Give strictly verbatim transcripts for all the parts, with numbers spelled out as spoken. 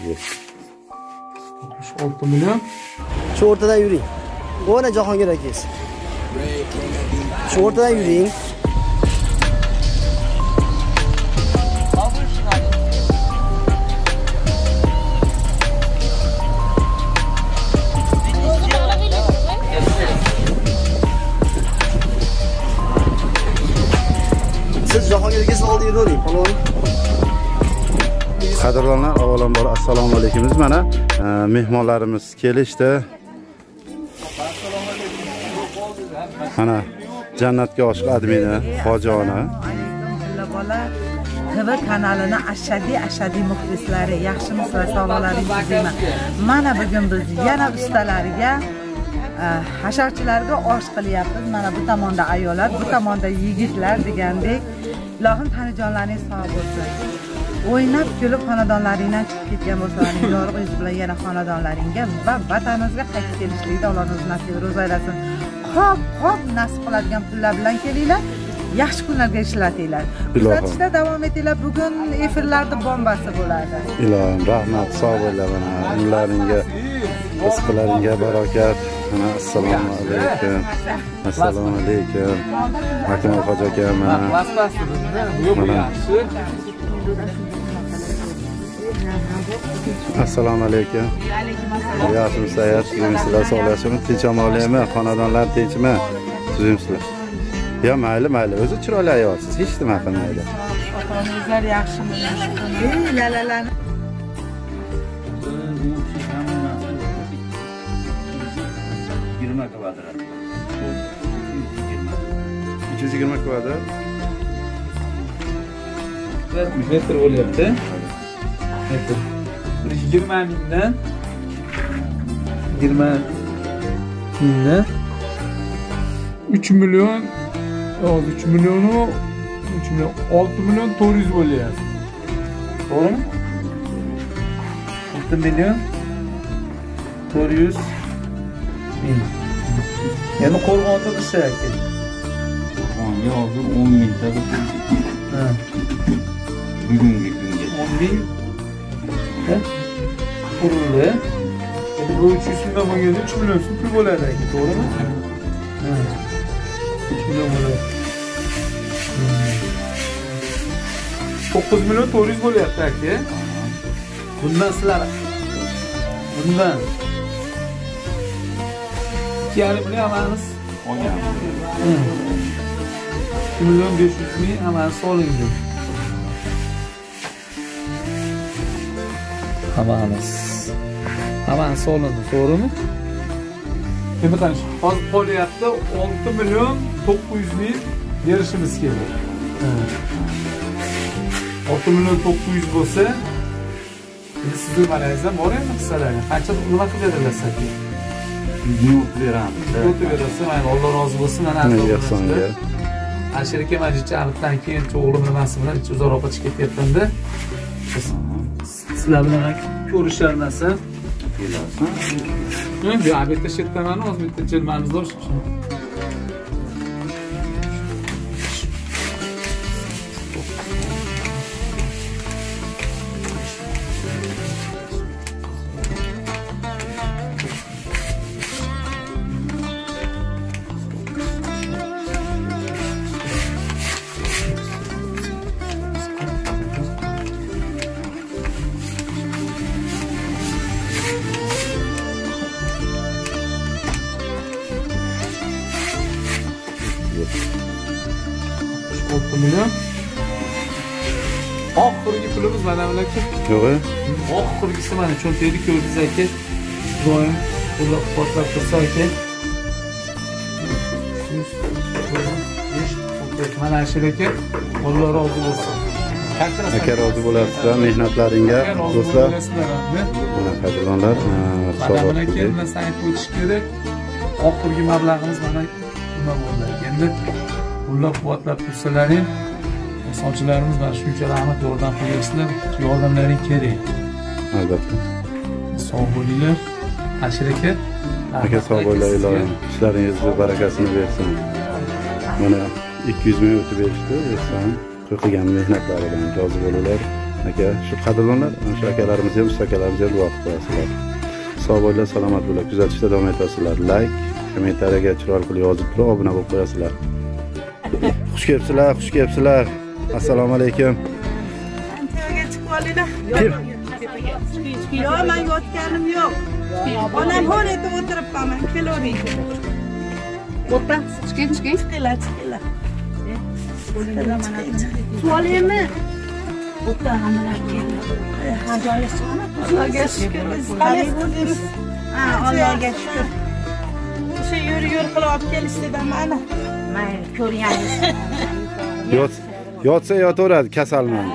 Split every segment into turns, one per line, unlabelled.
oltmish olti million.
Shu o'rtadan yuring. O'na Jahongir akangiz. Shu o'rtadan yuring. Siz Jahongir akangizni oldiga o'ring, palvon.
Qadrlanlar, avvalambor assalomu alaykum. Mana mehmonlarimiz kelishdi. Mana Jannatga oshiq admini Hojona.
T V kanalini ashaddiy ashaddiy muxlislari, yaxshimisiz, sog'liqlaringiz. Mana bugun biz yana ustalariga, hasharchilarga osh qilyapmiz. Mana bu tomonda ayollar, bu tomonda yigitlar degandek. Ilohim tanijonlaringiz sog' bo'lsin. O'ynab kulib xonadonlaringdan chiqib ketgan bo'lsalaring, yorug' yuz bilan yana xonadonlaringga va vataningizga qaytib kelishlikda Alloh o'zi nasib ro'za aylasin. Qop, qop nasib qiladigan pullar bilan kelinglar. Yaxshi kunlarga ishlatinglar. Kuzatishda davom etinglar. Bugun efirlarda bombasi bo'ladi.
Ilohim rahmat, sog' bo'lar mana. Umlaringga, rizqlaringga barokat. Mana assalomu alaykum. Assalomu alaykum. Akmal hoji aka mana. Assalomu alaykum. Yaxshimisiz, yaxshimisiz, sog'lashimi, tinch omonlikmi, xonadonlar tinchmi? Tuzimsizlar. Ya mayli, mayli, o'zi chiroyli ayolsiz, hech nima qilmaydi.
Ota-onangizlar yaxshimi? Lalalarni
yigirma kvadrat.
uch yuz yigirma kvadrat.
Metr bo'lyapti. Metr. yigirma mingdan yigirma mingdan uch million, hozir uch million, uch million, olti million to'rt yuz bo'lyapti. To'g'rimi? olti million to'rt yuz ming. Yana qo'rg'onda dishayapti.
Qo'rg'onga hozir o'n mingta.
Ha.
Bugungi kunga
o'n ming. Qurildi. Endi bu uch yuz mingdan bo'lganda uch million so'm pul bo'ladi ekan, to'g'rimi? Ha. uch million bo'ladi. to'qqiz million to'rt yuz bo'lyapti aka. Bundan sizlar bundan ikki yarim million amalimiz
olgan.
ikki million besh yuz ming amalimiz olindi. Hammamiz. Hammamiz olindi, to'g'rimi? Endi qanish, hozir qolyapti olti million to'qqiz yuz ming berishimiz kerak. olti million to'qqiz yuz bo'lsa, endi sizning manangizdan bor endi qissalarga. Qancha nima qilib berasiz aka?
Yuz beramiz.
Yuz berasiz, mana Alloh rozi bo'lsin, mana
Yaxshonga.
Alisher aka majidchi aniqdan keyin o'g'lim nimasi bilan uzoqroqqa chiqib ketganda sizlar bilan ko'rishar narsa.
Kelasizmi?
Bu albatta shetdan hozir bitta jilmamiz bor shu. olti million. Oxirgi pulimiz mana bular aka.
Yo'q.
Oxirgisi mana cho'ntakni ko'rdingiz aka. Doim qo'llab qo'llab tursa aka. Mana Alisher aka, Alloh rozi bo'lsin.
Aka rozi bo'lasizlar mehnatlaringga, do'stlar. Mana qadrlanlar,
Mana aka, bundan sanab o'tish kerak. Oxirgi mablag'imiz mana nima bo'ldi. Endi qo'llab quvvatlab tursalaring, sovchilarimiz mana shuncha rahmat yordam qilyapsizlar. Yordamlaring kerak.
Albatta.
Sog' bo'linglar. Alisher aka,
aka sog' bo'linglar, ilohim ishlaringizga barakasini bersin. Mana ikki yuz ming o'tib berishdi, yursan qilgan mehnatlaridan rozi bo'linglar. aka shu qadrdonlar o'sha akalarimiz ham ustakalarimiz ham duo qilib qo'yasizlar. Sog' bo'linglar, salomat bo'linglar. Kuzatishda davom etasizlar. Like, kommentariyaga chiroyli qilib yozib turib, obuna bo'lib qo'yasizlar. Xush kelibsizlar, xush kelibsizlar. Assalomu alaykum.
Antiyaga chiqib olinglar. Yo'q, men yotganim yo'q. Onam hol etib o'tiribman, kelavering. O'pa, chiqing, chiqing. Chiqinglar, chiqinglar. Suvolaymi? O'pa, hammalar keldi. Ha, joyi sog'mi? Allohga shukr. Ha, Allohga shukr. O'sha yur-yur qilib olib kelishdi-da mana. Men ko'rganingiz.
Yot, yotsa yotaveradi kasalman.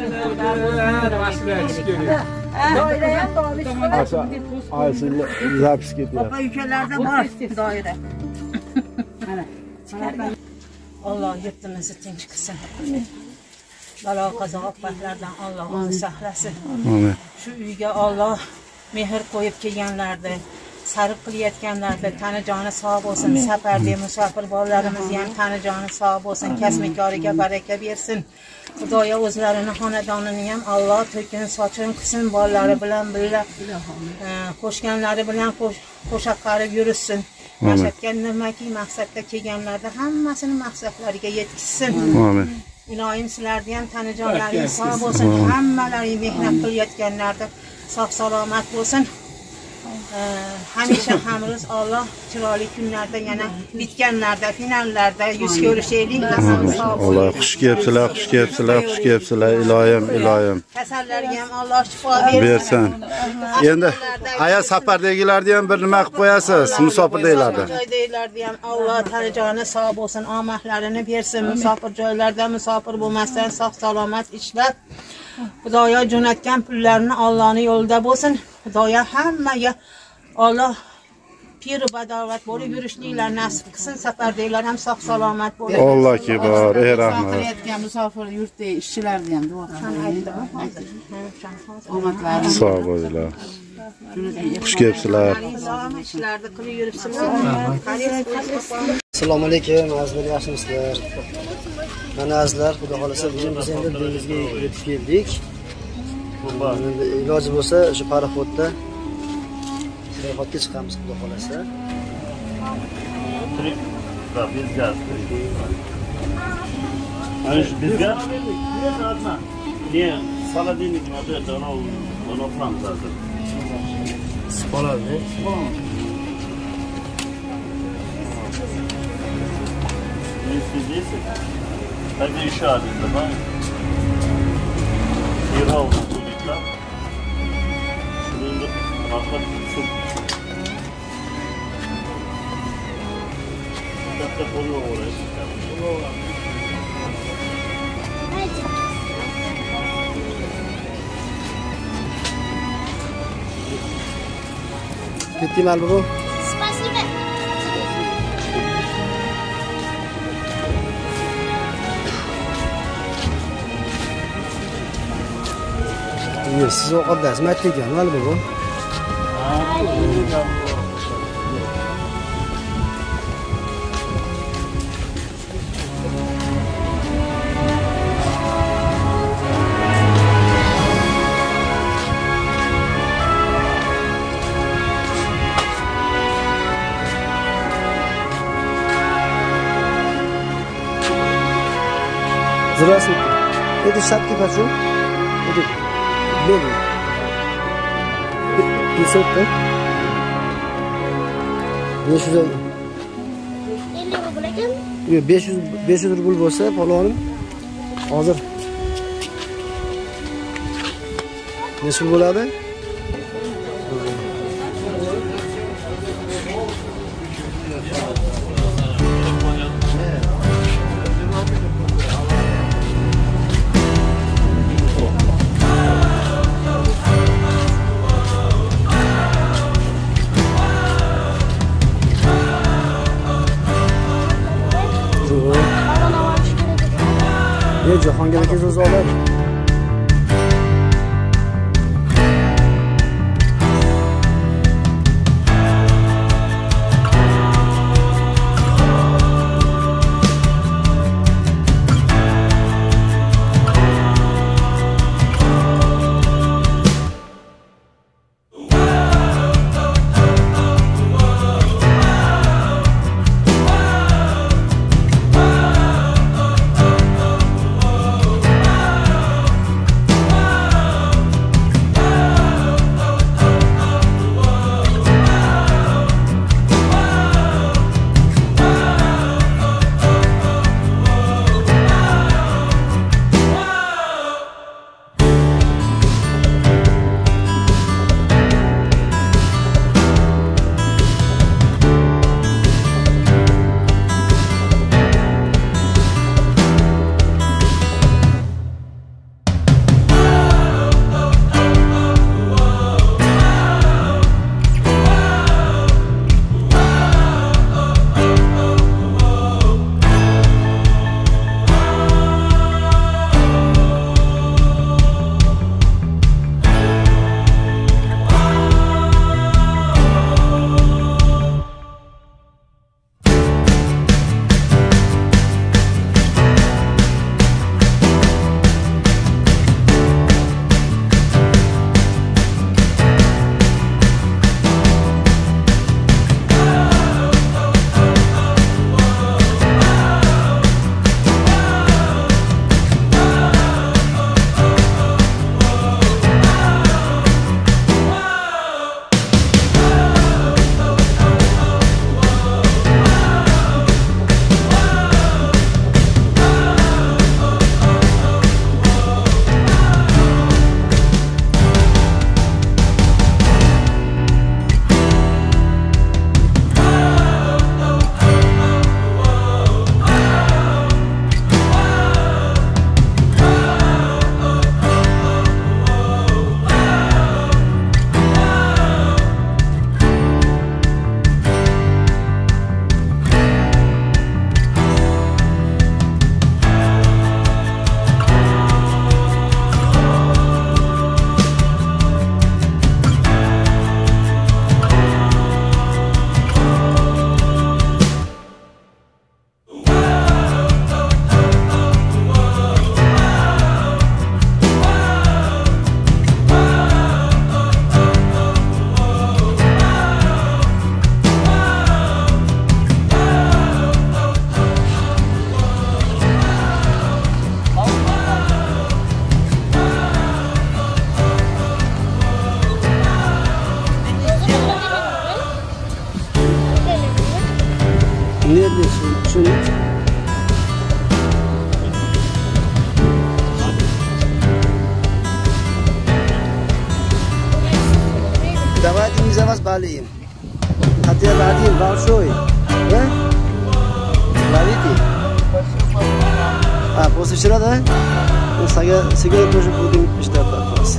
Doira ham tolish.
Aysin zapis ketyapti.
Opa ukalarda bor doira. Mana. Alloh yurtimizni tinch qilsin. Balo qazo oqibatlardan Alloh o'zi saqlasin.
Amin.
Shu uyga Alloh mehr qo'yib kelganlarni, sarf qilayotganlarni tani joni sog' bo'lsin. Safarda musofir bolalarimizni ham tani joni sog' bo'lsin. Kasb-koriga baraka bersin. Xudoyo o'zlarini xonadonini ham Alloh to'kin sochin qilsin, bolalari bilan birga qo'shganlari bilan qo'shaq qarib yurishsin. Yashayotgan nimaki maqsadda kelganlarda hammasini maqsadlariga yetkazsin.
Amin.
Ilohim sizlarni ham tanijonlaringiz sog' bo'lsin. Hammalaring mehnat qilayotganlarda sog' salomat bo'lsin. Hamisha hamroz Alloh chiroyli kunlarda yana bitganlarda, finallarda yuz ko'rishaylik.
Alloh xush kelibsizlar, xush kelibsizlar, xush kelibsizlar. Ilohim, ilohim.
Kasallarga ham Alloh shifo bersin.
Endi aya safardagilarni ham bir nima qilib qo'yasiz, musofir deyiladi.
Joydagilarni ham Alloh tanijoni sog' bo'lsin, omadlarini bersin. Musofir joylarda musofir bo'lmasdan sog' salomat ishlab Xudoyo jo'natgan pullarini Allohning yo'lida bo'lsin. Xudoyo hammaga Alloh pir badovat bo'lib yurishliklar nasib qilsin. Safardagilar ham sog' salomat bo'lsin.
Alloh kibor, ey rahmat.
Qilayotgan musofir yurtda ishchilarni ham duo qiling.
Sog' bo'linglar. Xush kelibsizlar.
Ishlarni qilib yuribsizlar.
Assalomu alaykum, azizlar, yaxshimisizlar? Mana azizlar, xudo xolasa bugun biz endi dengizga yetib keldik. Endi iloji bo'lsa shu paraxodda sayohatga chiqamiz xudo xolasa.
Ana shu bizga ne saladinlik motor dona dona franzada.
Spoladi.
Здесь это еще один добавим. И ровно будет так. Суп. Как-то полного.
Ketdingmi albatta?
Спасибо.
Siz ovqatdasiz, mayt ekanmi albatta? Здравствуйте. Это шапки почем? Это белые. пятьсот, да? besh yuz.
ellik rubl ekan.
Yo'q, besh yuz besh yuz rubl bo'lsa, palonim hozir necha bo'ladi? Yo'q, Jahongir akangiz o'zi oladi. Давайте не за вас болеем. Хотя бы один большой. Да? Ловите. А, после вчера, да? Ну, сега, сега тоже будем ждать от вас.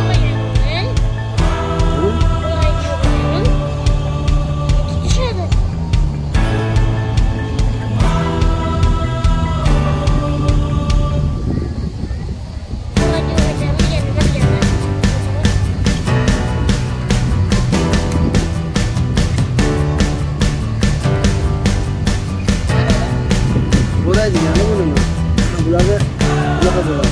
Bo'ladi degani buni. Bularni bunaqa bo'ladi.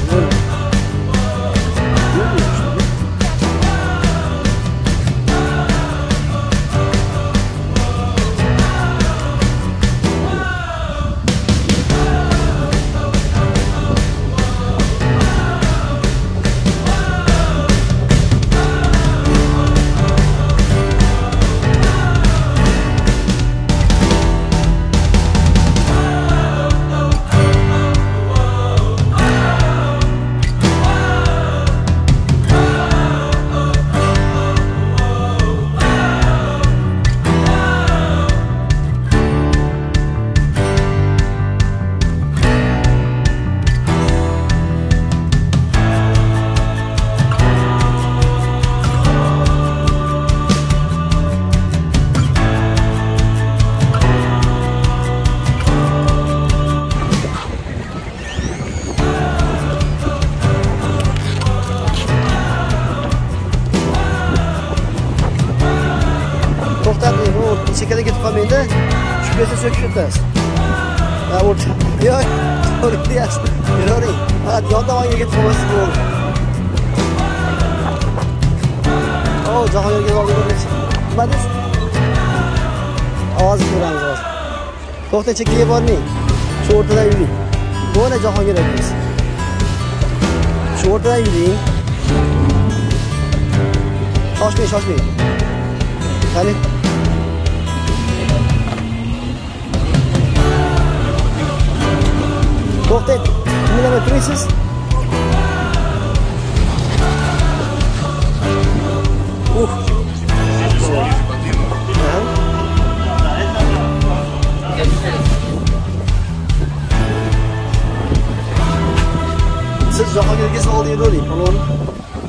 To'xtatmaydi, u chekada ketib qolmaydi. Tushib ketsa so'kib ketasiz. Ha, o'rta. Yo'q, to'g'ri yaxshi. Yuravering. Faqat yon tomonga ketib qolmasin bo'ldi. O, Jahongirga olib boramiz. Nima deysiz? Ovoz ko'ramiz hozir. To'xta, chekkaga bormang. Shu o'rtadan yuring. Bo'ldi, Jahongir akangiz. Shu o'rtadan yuring. Shoshmang, shoshmang. Qani? To'xtang, nima turasiz? Uf. Siz Jahongirga oldinga o'ring, palon.